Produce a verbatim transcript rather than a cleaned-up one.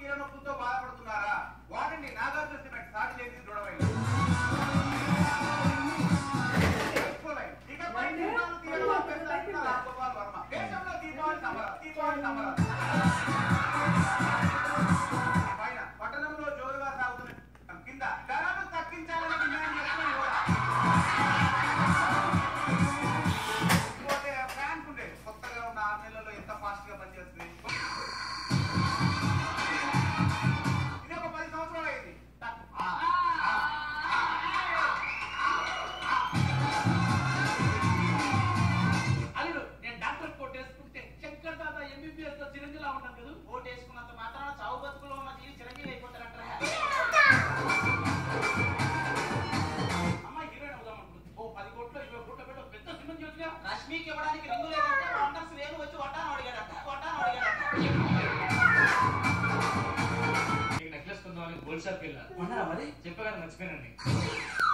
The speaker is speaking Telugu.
కీళ్ళ నొప్పులతో బాధపడుతున్నారా? వాడండి నాగార్జున సిమెంట్ సాటి లేని దృఢమైన ఇకపై దీపాలు తీయడం పెద్ద రాంగోపాల్ వర్మ. దేశంలో దీపావళి సమర దీపావళి సమర పైన పట్టణంలో జోరుగా సాగుతున్న కింద ధరలు తగ్గించాలని డిమాండ్ చేస్తున్న యువత. ఇంకోటి ఫ్యాన్స్ ఉండే కొత్తగా ఉన్న ఆరు నెలల్లో ఎంత ఫాస్ట్ గా పనిచేస్తుంది. ఇది ఒక పది సంవత్సరాలు అయింది. అల్లుడు నేను డాక్టర్ కోట్ వేసుకుంటే శంకర్ దాదా ఎంబీబీఎస్ లో చిరంజీవిలా ఉంటాను కదా. కోట్ వేసుకున్నంత మాత్రాన చావు బతుకులో ఉన్న జీవి చిరంజీవి అయిపోతారంటారా? అమ్మ హీరోయిన్ అవుదాం అనుకుంటుంది. ఓ పది కోట్లు ఇరవై కోట్లు పెట్టి పెద్ద సినిమా చూసిగా. రష్మికి ఇవ్వడానికి రింగు లేదంటే వండర్స్ వేలు వచ్చి వడ్డాను అడిగాడట వడ్డాను అడిగాడట నెక్లెస్ కొందామని గోల్డ్ షాప్కి వెళ్ళా. ఉన్నారా మరి? చెప్పగానే మర్చిపోయానండి.